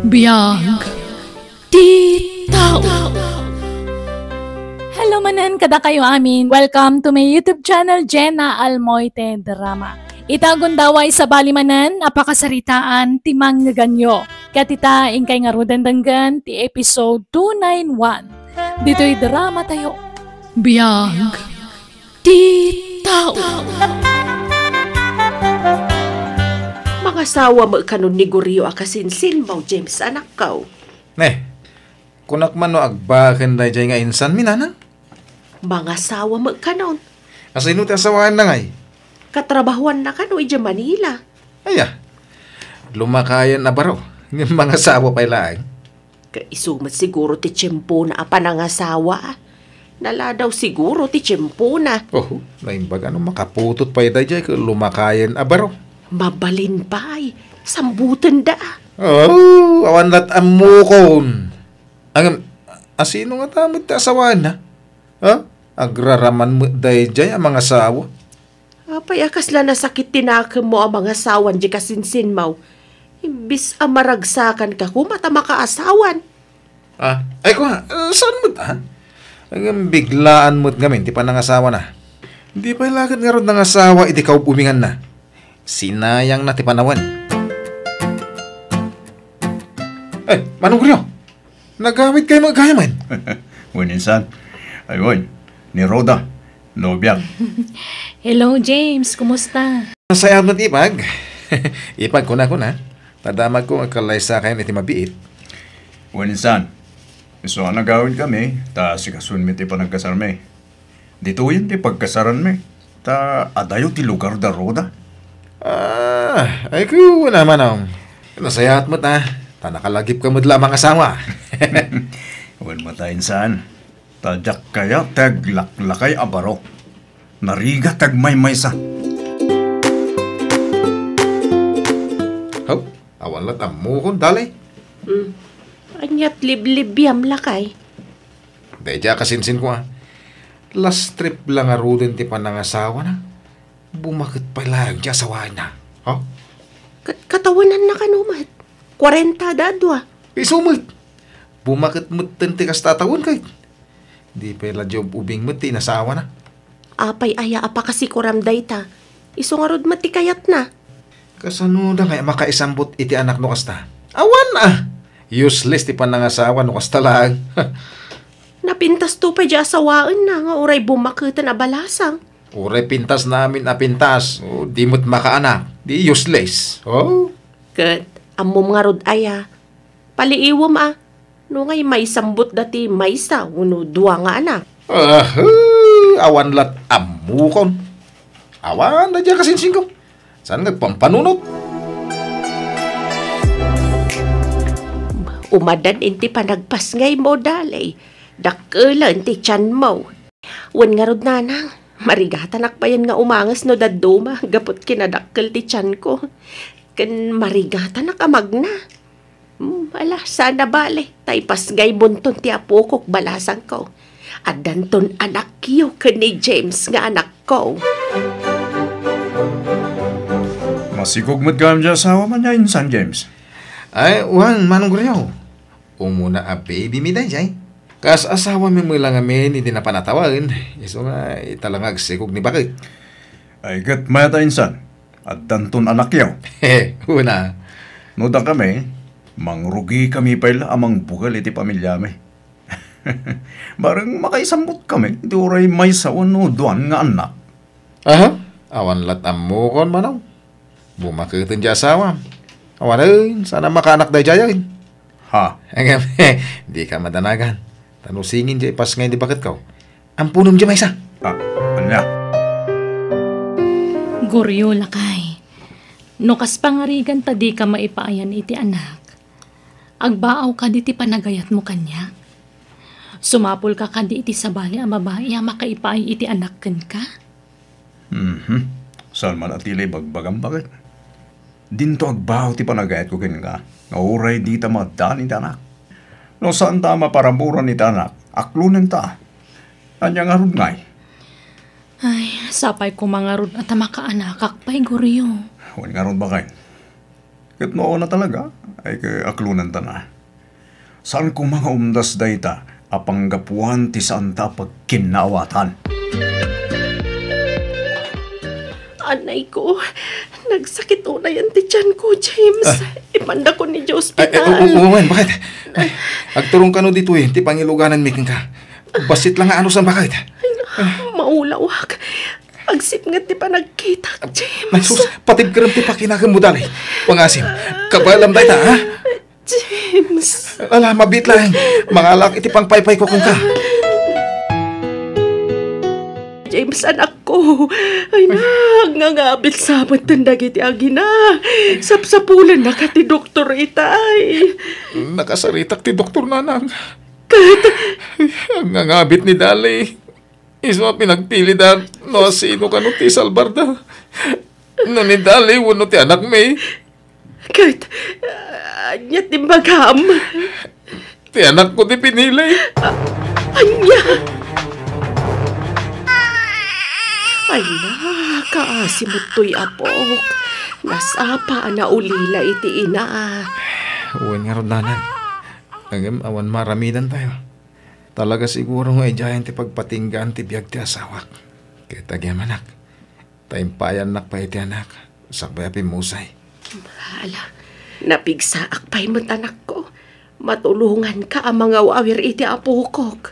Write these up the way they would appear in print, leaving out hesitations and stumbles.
Biyag ti tao. Hello manan kada kayo amin. Welcome to my YouTube channel, Jenna Almoite Drama. Itagundaway sa balimanan, apakasaritaan, timang nga ganyo. Katita, ingkay nga rudandanggan, ti episode 291. Dito'y drama tayo. Biyag ti tao. Mga sawa mo kanon ni Guryo akasinsin mo, James, anak kaw. Kunak man no agbaken da jay nga insan minana. Mga sawa mo kanon. Asino ti asawaan na ngay? Katrabahuan na kano ija Manila. Aya, lumakayan na baro. Ng mga sawa pa ilaan. Kaisumat siguro ti tiyempo na apanangasawa. Nala daw siguro ti tiyempo na. Oh, naimbag ano makaputot pa ida jay lumakayan na baro. Mabalin pa'y, sambutan da. Oh, awan lat amukon. Ang asino nga tamad ti asawaan na? Ha? Agraraman mo dahi jay ang mga sawa. Apay akas la nasakit tinakam mo ang mga sawan di kasinsin mo. Imbis amaragsakan ka kumata makaasawan. Ay ko ha, saan mo ta? Ang biglaan mo't ngamin, ti pa nangasawa na. Hindi pa ilagad nga ron nangasawa, iti ka umingan na. Sinayang na ti panawan. Manong Guryo, nagamit kayo magkaya man. Insan, ayun, ni Roda, nobyak. Hello James, kumusta? Masayang na ipag. Ipag ko na. Tadamag ko ang kalaysa kayo iti mabiit. Insan, iso ang nagawin kami, ta sikasun mi ti panagkasarme. Dito yun ti pagkasaran mi, ta adayo ti lugar da Roda. Ay ko naman ang nasayat mo ta. Nakalagip ka mo dila mga asawa. Wan matayin saan. Tadyak kaya taglaklakay abaro. Nariga tagmay-maysa. Haw, awan lat amukon dalay. Anyat liblib-yam lakay. Dahil kasinsin ko last trip lang arudin ti panangasawa na. Bumakit pa lang ti asawa na. Katawanan na kanumat. 40 dadwa. Isumot. Bumakit mo ti kas tatawan kay. Di pala job ubing mo ti nasawa na. Apay aya apa kasi kuramday ta. Iso nga rod mati kayat na. Kasano na kaya makaisambot iti anak no kasta? Awan useless ti panangasawa no kasta lang. Napintas to pa di asawaan na nga oray bumakitan na balasang. Uray pintas namin pintas. Di mo't makaanak. Di useless. Kat, amom nga rod aya. Paliiwam no ngay may sambot dati may sa uno dua nga anak. Awan lat amukon. Awan na dyan kasinsing ko. Saan nagpampanunot? Umadan inti panagpas ngay mo dalay. Dakala inti tiyan mo. Wan nga rod nanang. Marigatan akpayan nga umangas no daduma. Gapot kinadakkel ti tiyan ko. Kan marigatan akamag na. Ala, sana bale. Taypas ngay bunton ti apokok balasang ko. Adanton anak yo ka ni James nga anak ko. Masikog mo't gawin dyan asawa man niya insan, James. Ay, manong Guryo. Umuna baby mi dayjay. Kas asawa mi mo lang amin, hindi na panatawagin. Iso nga, italangag sikog ni bakit. Ay gat mayata insan. At danton anak yaw. Una. Noda kami, mangrugi kami pala amang bugal iti pamilya mi. Barang makaisambot kami, iti oray may sawan no duan nga anak. Awan lat amukon manong. Bumakitin di asawa. Awan sana makaanak dayjayan. Di ka madanagan. Tanusingin di pas ngayon di bakit ka. Ang punom di may isa. Anya? Guryo lakay. Nukas pangarigan ta di ka maipaayan iti anak. Agbaaw ka di ti panagayat mo kanya. Sumapol ka di iti sabali ang babae ang makaipaay iti anak ken ka. Saan man atilay bagbagam bakit? Dinto agbaw ti panagayat ko ken ka. Nauray di ta madaan iti anak. No saan ta maparamuran iti anak, aklunan ta. Anya nga rod ngay. Ay, sapay ko mga rod at makaanak akpay Guryo. Huwag nga ron ba kayo? Kat mao na talaga, ay kay aklunan ta na. Saan ko mga umdas dayta, apanggapuan ti saan ta pagkinawatan. Anay ko, nagsakit una yan ti tiyan ko, James. Ipanda ko ni Diyos hospital. Uwan, bakit? Agturong ka no dito ti pangiluganan miking ka. Basit lang nga ano sa bakit? Maulawak. Agsip nga ti pa nagkita, James. Ay sus, patib ka rin ti pakinakam mo dali. Pangasim, kabalam tayo ha? James. Ala, mabit lang. Mga alak iti pang paypay ko kung ka. James, anak ko. Ay nangangabit sa matandang iti agina. Sapsapulan na ka ti doktor itay. Nakasaritak ti doktor nanang. Ang ngangabit ni Dali. Isma pinagpili da no sino ka no ti Salbarda. No ni Dali, wano ti anak may. Kahit, anya timbagam. Ti anak ko ti pinili. Anya. Ay na, kaasimot to'y apok. Nasapa na ulila iti ina. Uwan nga ron nanang. Agam awan maramidan tayo. Talaga siguro nga ijayan ti pagpatinggan ti biyag ti asawak. Kaya tagyam anak. Taimpayan nak pa iti anak. Sabay apimusay. Hala, napigsaak pa'y mo't anak ko. Matulungan ka ang mga wawir iti apokok.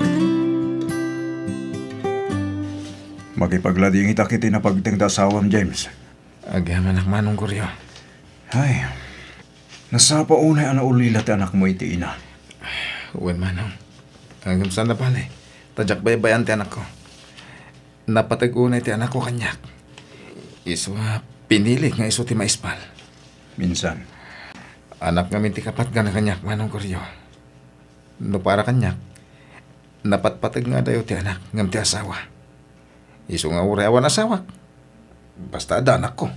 Makipaglading itakiti na pagting tasawam, James. Agyam anak manong kuryo. Ay, nasapa unay ana ulila ti anak mo iti ina. Uwan manong. Agam saan na pala Tadyak baybayan ti anak ko. Napatagunay ti anak ko kanyak. Iswa pinili nga iso ti maispal. Minsan. Anak nga ti kapat nga na kanyak manong kuryo. No para kanyak. Napatpatag nga dayo ti anak ngam ti asawa. Iso nga urayawan asawak. Basta ada anak ko.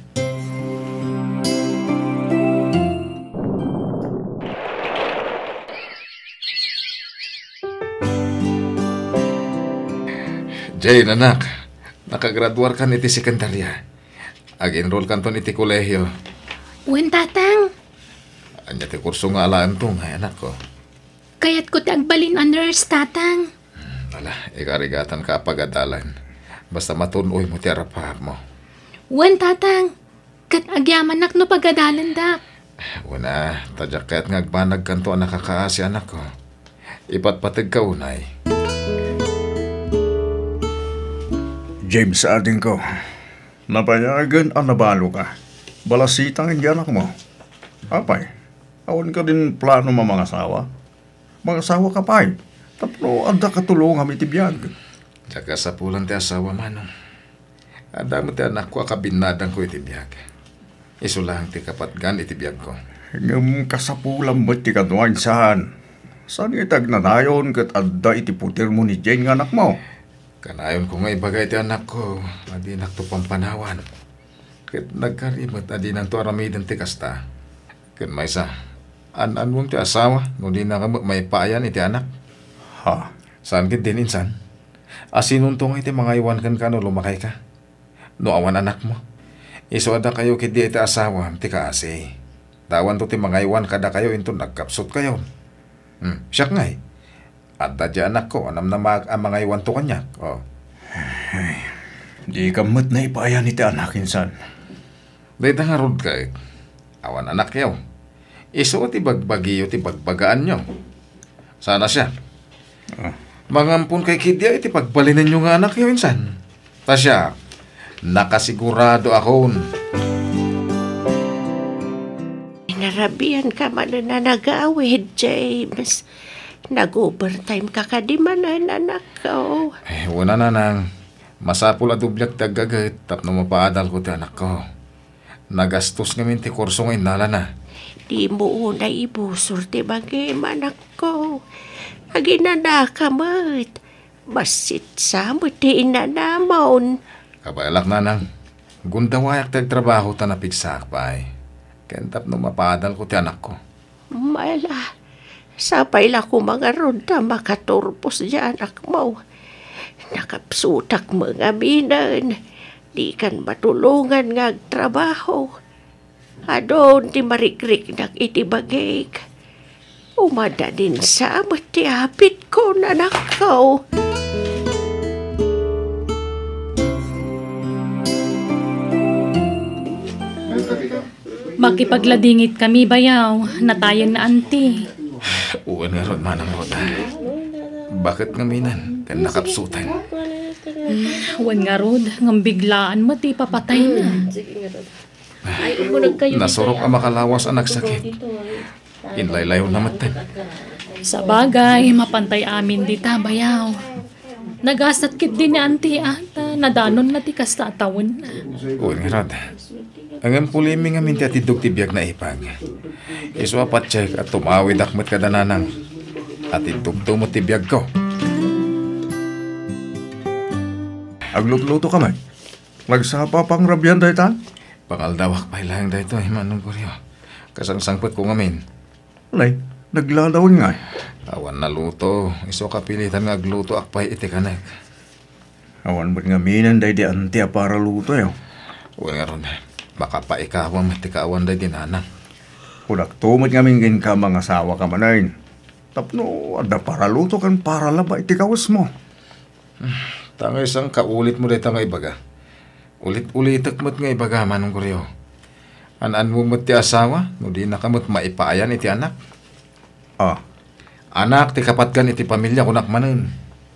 Jane, anak. Nakagraduar kan iti sekundarya. Ag-enroll kan to iti kolehiyo. Wen tatang, Anya ti kurso nga alaan to nga anak ko. kayat ko ti agbalin a nurse tatang. Wala, ikarigatan ka pagadalan. Basta matunoy mo ti arapahap mo. Wen tatang, kat agyaman nak no pagadalan da. Una, tadyak kaya't ngagbanag kanto ang nakakaasi anak ko. Ipatpatag ka unay. James, ading ko. Napayagan ang nabalo ka. Balasitang hindi anak mo. Apay, awan ka din plano mga asawa. Mga asawa ka pa'y. Tapno, anda katulong kami tibiyag. Tsaka sa pulang ti asawa manong. Ada mo ti anak ko akabinadang ko itibiyag. Iso lang ti kapatgan itibiyag ko. Ngam kasapulam mo ti kaduan saan. Saan itag nanayon kat adda itiputir mo ni Jane nga anak mo? Kanayon ko nga ibagay ti anak ko. Adi nak to pampanawan. Kat nagkarimot adi nang to aramidan ti kasta. Kat may sa an mong ti asawa. No di na ka may paayan iti anak. Ha? Saan kit din insan? Asinuntong iti mga iwan kan ka no lumakay ka. No awan anak mo. Iso ada kayo kit di iti asawa ti kaasi. Tawan to ti mga iwan kada kayo into nagkapsot kayo. Siyak nga eh. At di anak ko, anam na ang mga iwan to kanyak. Oh. Ay, di ka mat na ipayan iti anak insan. Dahil nga rod ka eh. Awan anak kayo. Iso ti bagbagiyo ti bagbagaan nyo. Sana siya. Mangampun kay Kidya iti pagbalinan nyo nga anak kayo insan. Tasya, nakasigurado akon. Narabian ka man na nag-awid, James. Nag-overtime ka kadimanan, anak ko. Wala na nang. Masapul at dubyak tagagit tapno mapaadal ko ti anak ko. Nagastos ngamin ti kurso ngayon nala na. Di mo una ibusor ti bagim, anak ko. Aginana ka mat. Basit sa mo ti inanamon. Kabailak na nang. Gundawayak tagtrabaho ta napigsak pa eh. Kentap no mapaadal ko ti anak ko. Mala, sapay la ko mga ronda makaturpos dyan, anak mo. Nakapsutak mga minan. Di kan matulungan nga trabaho. Adon ti marikrik nak iti bagay. Umada din sa ti apit ko na nakaw. Makipagladingit kami bayaw, natayan na anti. Uwan nga ron, manang Roda. Bakit ngaminan? Kan nakapsutan. Wan nga rod, ngam biglaan mo ti papatay na. Nasurok ang makalawas anak sakit. Inlaylayo na matan. Sa bagay, mapantay amin dita bayaw. Nagasat kit din ni anti ata, nadanon na ti kasta tawon na. Uwan nga Roda. Ang pulimi nga minti at idog tibiyag na ipag. Iso apat check at tumawid akmat kadananang. At idog tumot tibiyag ko. Agluto ka man. Nagsapa pang rabyan dahi ta? Pangaldawak pa ilang dahito ay manong kuryo. Kasangsangpot ko ngamin. Alay, naglalawin nga. Awan na luto. Iso kapilitan nga agluto akpay iti kanak. Awan ba't nga minan dahi di antia para luto yun. Uwan nga ron. Baka pa ikawan matikaawan dahi dinanang. Kudak tumot nga mingin ka mga asawa ka manayin. Tapno, ada para luto kan para laba iti kawas mo. Tanga isang kaulit mo dito nga ibaga. Ulit-ulitak mo't nga ibaga manong kuryo. Anaan mo mo't ti asawa, no di na kamot maipaayan iti anak. Ah, Anak, ti kapatgan iti pamilya kunak manen.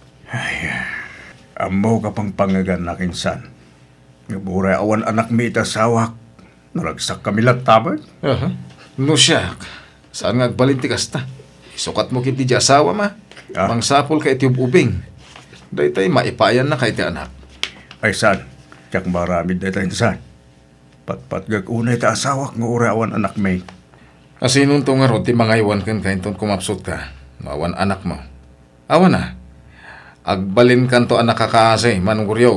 amo ka pang pangagan na kinsan. Ngaburay awan anak mi iti asawak. Naragsak kami lataban. No siya, saan nga agbalin ti kasta? Sukat mo kiti di asawa ma. Mangsapol ka iti ubing. Dahil maipayan na kay ti anak. Ay san, tiyak maramid dahi tayo san. Patpat unay iti asawak nga uray awan anak mi. Asinun to nga ro, ti mga iwan kan kain ton kumapsot ka. Mawan anak mo. Awan na. Agbalin kan to anak kakaasay, manong kuryo.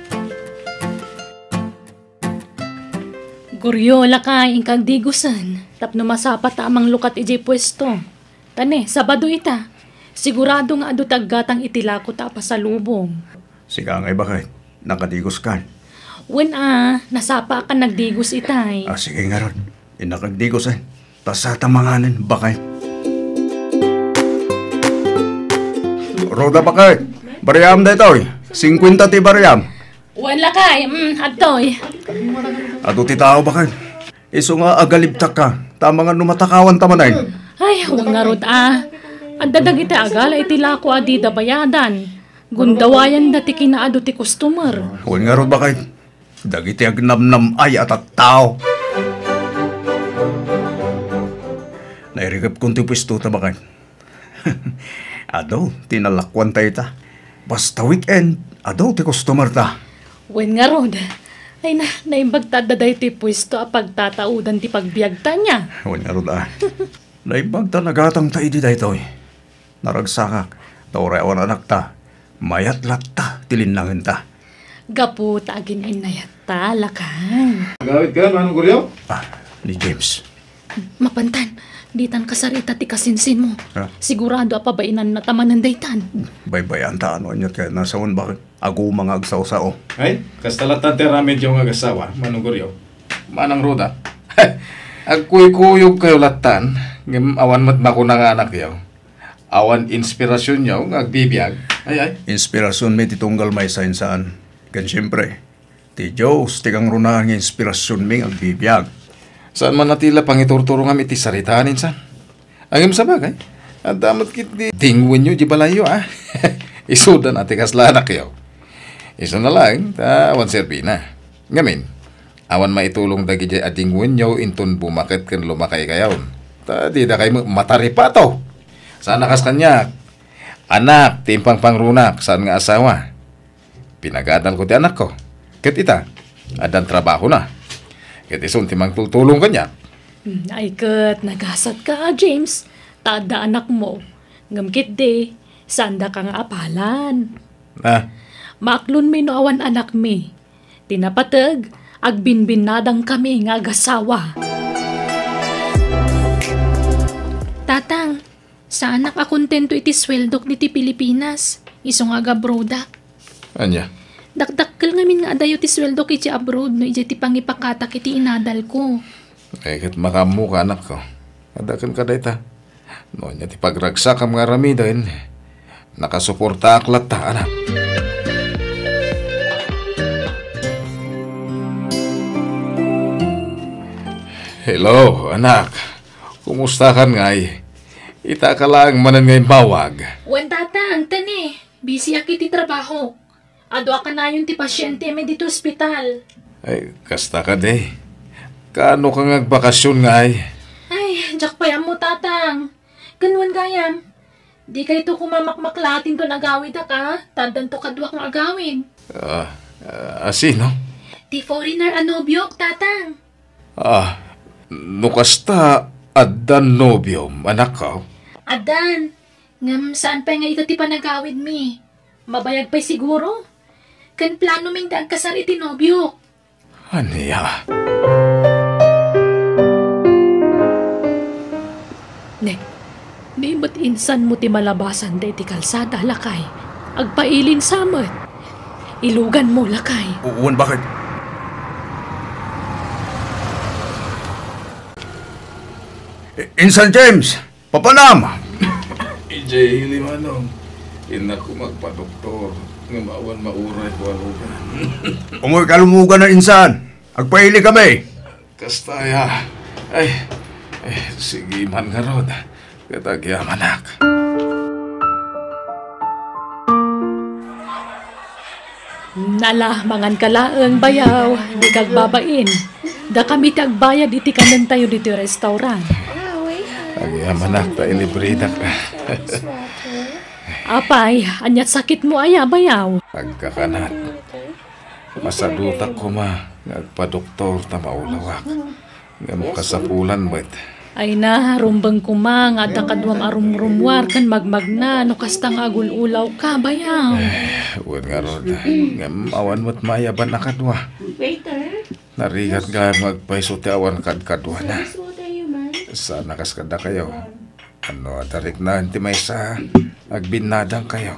Guryo, lakain kag digusan. Tapno masapat amang lukat ijay pwesto. Tane, Sabado ita. Sigurado nga adu taggatang itilako ta pasalubong. Siga ngay bakit? Nakadigos kan. Wen nasapa ka nagdigos itay. Sige nga ron. Inakagdigos ay. Tas sa tamanganin, bakit? Roda bakit? Bariyam da ito eh. 50 ti bariyam. Wen lakay, adtoy. Ado ti tao bakit? Iso nga agalibtak ka. Tama nga numatakawan tamanay. Ay, huwag nga rod Adadag iti agala itilako adida bayadan. Gundawayan dati kinaado ti customer. Huwag nga ron bakit? Dagiti agnamnam ay at tao. Nairigap kong ti pwesto ta bakit? Ado, tinalakwan tayo ta. Basta weekend, ado ti customer ta. Wen nga rod. Ay naimbagtad da ti pwesto a pagtataudan ti pagbiagta niya. Huwag nga ron Naibagta nagatang tayo di dahito eh. Naragsakak, naureawan anak ta. Mayat latta, tilinangin ta. Gapu agin inayat ta, lakay. Gawit ka, manong kuryo? Ni James. Mapantan, ditan kasarita ti kasinsin mo. Ha? Sigurado apabainan na tamanan daytan. Baybayan ta ano anyat kaya nasawan bakit? Ago mga agsaw-sao. Ay, kastalatan ti ramid yung agasawa, manong kuryo. Manang Roda. Agkuy-kuyog kayo latan, ngem awan mat makunang anak yaw. Awan inspirasyon yaw, agbibiyag. Ay. Inspirasyon may titunggal may saan. Kan siyempre, ti Diyos, ti kang runaan ng inspirasyon may agbibiyag. Saan man natila pangiturturo nga iti saritanin sa? Angim sa bagay. At damat kit di tingwin nyo di balayo Isudan ati kaslanak yaw. Iso na lang, awan serbina. Ngamin, awan maitulong dagi jay adingwin nyo intun bumakit kan lumakay kayawn. Di da kayo mataripato. Saan nakas kanyak? Anak, timpang pangrunak, saan nga asawa? Pinagadal ko ti anak ko. Ket ita, adan trabaho na. Ket isun timang tulong kanyak. Ay kat, nagasat ka James. Tada anak mo. Ngamkit de, sanda ka nga apalan. Maklon mi no awan anak mi. Tinapatag, agbinbinadang kami nga agasawa. Tatang, sa anak akontento iti sweldok niti Pilipinas. Iso nga abroad. Anya? Dakdakkel ngamin nga adayo ti sweldok iti abroad no iti pangipakatak iti inadal ko. Kahit makamu ka anak ko. Adakan ka dayta. No niya ti pagragsa ka mga ramidain. Nakasuporta aklat ta anak. Hello, anak. Kumusta kan ngay? Ita ka lang manan ngay mawag. Wan tatang, tani. Busy aki ti trabaho. Adwa ka na yung ti pasyente may dito ospital. Ay, kasta ka de. Kaano ka ngagbakasyon ngay? Ay, jak pa yan mo tatang. Ganwan gayam. Di kayo to kumamakmaklatin to nagawid ka. Tandan to kadwak ng agawin. Sino? Ti foreigner anobyok, tatang. Nukasta adan nobyom, anak ko. Adan, ngam saan pa nga ito ti panagawid mi? Mabayag pa'y siguro? Kan plano ming daan kasar iti nobyok. Aniya? Di ba't insan mo ti malabasan day ti kalsada, lakay? Agpailin samet. Ilugan mo, lakay. Uwan, bakit? Insan James! Papanam! EJ Limanong, ina ko magpa-doktor. Ngamawan mauray ko alugan. Umoy kalumugan na insan. Agpaili kami. Kastaya. Ay, sige man nga rod. Katagya manak. Nala, mangan kalaang bayaw. Di kagbabain. Da kami tagbayad iti kanan tayo dito restaurant. Agya manak ta ilibrida ka. Apay, anyat sakit mo aya bayaw. Pagkakanat. Masadutak ko ma. Nagpa-doktor ta maulawak. Nga mo kasapulan mo't. Ay na, rumbang kumang at akadwam arumrumwar kan magmagna no kastang agul-ulaw ka bayaw. Huwag nga rod. Nga awan mo't mayaban na kadwa. Narigat nga magpaiso ti awan kadwa na. Sana kaskada kayo. Ano, tarik na ti may sa agbinadang kayo.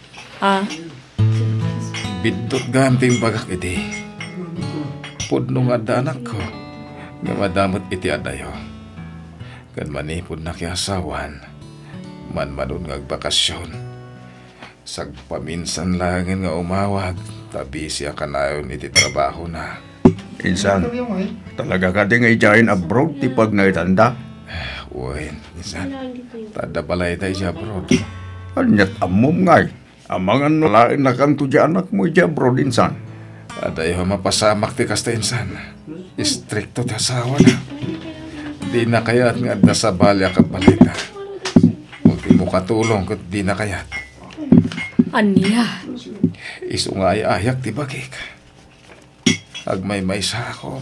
Bidot nga ang bagak iti. Pudno nga anak ko. Nga madamot iti adayo. Kan manipod na kiasawan. Man nga agbakasyon. Sagpaminsan langin nga umawag. Tabi siya kanayon iti trabaho na. Insan, talaga ka di nga ijayin abroad ti pag naitanda? Uy, insan. Tada balay tayo siya abroad. Anyat amom ngay. Amangan nalain na kanto di anak mo di abroad, insan. Adayo mapasamak ti kasta insan. Istrikto ti asawa na. Di na kayat nga da sa balya ka balita. Huwag mo katulong kat di na kayat. Aniya? Iso nga ay ayak ti bagik. Agmay-may sa akon.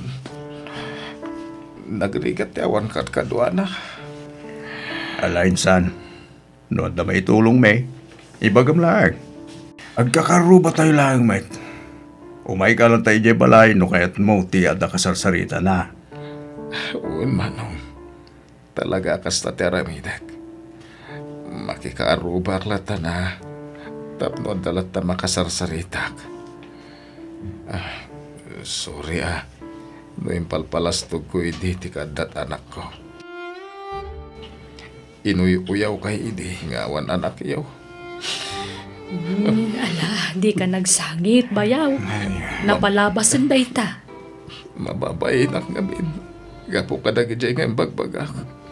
Nagrigat ti awan kat kadwa na. Ala, insan. Noon na may tulong may. Ibagam lang. Agkakaruba tayo lang, mate. Umay ka lang tayo di balay no kaya't mo ti ada kasarsarita na. Uy, manong. Talaga kasta ti aramidak. Makikaarubak lata na. Tapno dalat na makasarsaritak. Sorry no impalpalastog ko idi ti kadat anak ko. Inuy-uyaw kay idi ngawan anak yaw. Ala, di ka nagsangit, bayaw. Napalabasan day ta. Mababay nak ngamin. Gapo ka nagijay ngayon bagbagak.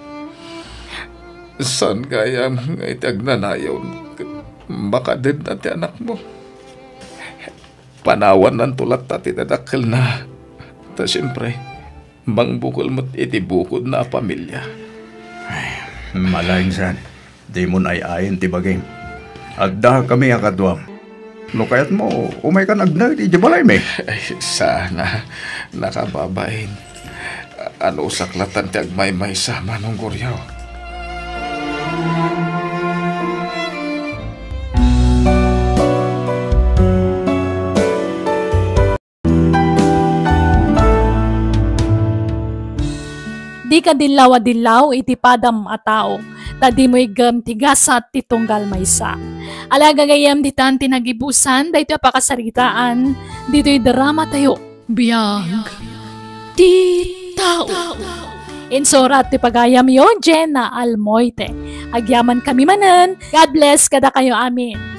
San gayam nga itag nanayaw. Baka din natin anak mo. Panawan ng tulat na tinadakil na. Ta siyempre, mangbukol mo't itibukod na pamilya. Malain san. Di mo na ayin ti bagay. At dahil kami akadwam. No kaya't mo, umay ka nagnag, di balay me. Ay, sana nakababain. Ano saklatan ti agmay-may sa manong guryaw. Di ka dilaw-dilaw iti padam a tao. Tadi mo igam tigasat titunggal maysa. Alaga gayam ditan tinagibusan dahito apakasaritaan. Dito'y drama tayo. Biyag. Tit tao. Insurat ti pagayam yo, Jenna Almoite. Agyaman kami manen. God bless kada kayo amin.